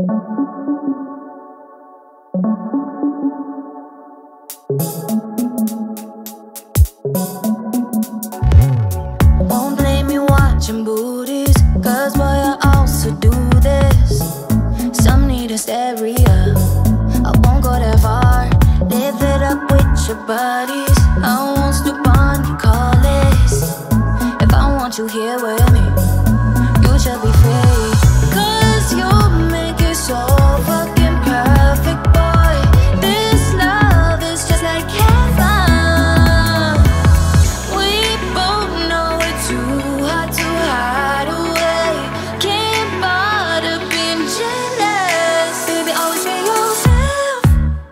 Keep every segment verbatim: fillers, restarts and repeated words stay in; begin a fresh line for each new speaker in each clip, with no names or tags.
Won't blame me watching booties, cause boy I also do this. Some need a stereo, I won't go that far. Live it up with your buddies, I won't stoop on your callers. If I want you here with me, you should be free. Cause you make it so fucking perfect, boy. This love is just like heaven. We both know it's too hard to hide away. Can't bother being jealous. Baby, always be yourself.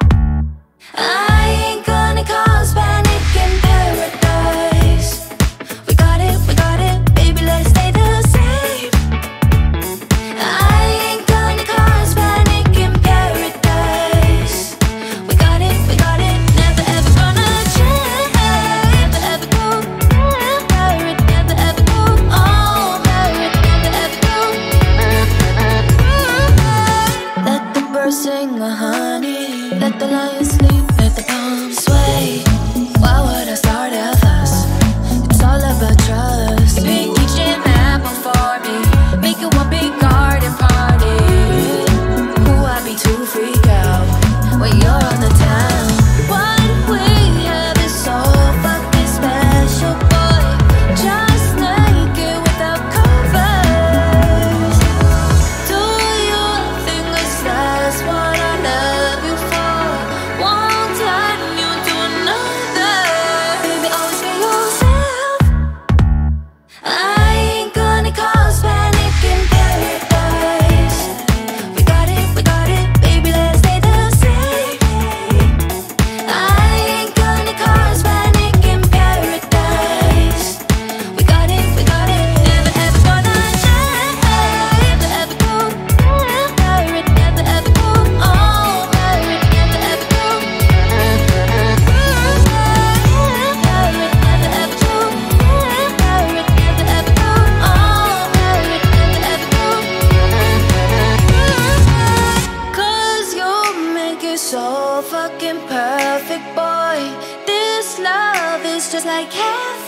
I ain't gonna cause panic in paradise. We got it, we got it, baby, let's stay the same. I ain't gonna cause panic in paradise. We got it, we got it, never ever gonna change. Never ever go married, never ever go all married, never ever go. Let the birds sing, uh, honey. Let the lion sleep, let the palms sway. Why would I start a fuss? It's all about trust. Pick each and apple for me, make it one big garden party. Ooh, I be too freak out when you're on the town. What we have is so fucking special, boy. Just naked without covers. Do your thing, 'cause that's what I love you for. Won't turn you to another. Baby, always be yourself. I ain't gonna cause panic in paradise. We got it, we got it, baby, let's stay the same. I ain't gonna cause panic in paradise. We got it, we got it, never ever gonna change. Never ever go married, never ever go all married, never ever go married, never ever go married, never ever go all married, never ever go. Cause you make it so fucking perfect, boy. This love is just like heaven.